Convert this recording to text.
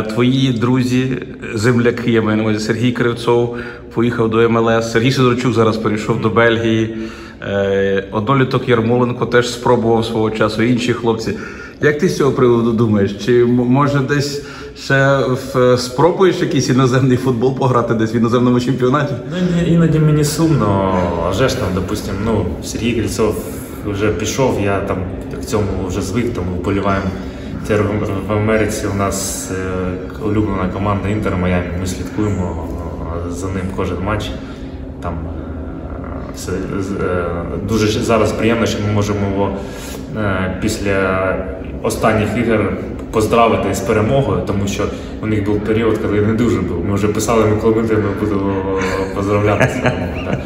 Твої друзі, земляки, я маю на увазі, Сергій Кривцов поїхав до МЛС, Сергій Сидорчук зараз перейшов до Бельгії, одноліток Ярмоленко теж спробував свого часу, інші хлопці. Як ти з цього приводу думаєш? Чи може десь ще спробуєш якийсь іноземний футбол пограти десь в іноземному чемпіонаті? Ну, іноді мені сумно, а вже ж там, допустим, Сергій Кривцов вже пішов, я там к цьому вже звик, тому вболіваємо. В Америці у нас улюблена команда Інтер Майамі, ми слідкуємо за ним кожен матч. Там дуже зараз приємно, що ми можемо його після останніх ігор поздравити з перемогою, тому що у них був період, коли не дуже був. Ми вже писали, коли ми будемо поздравляти.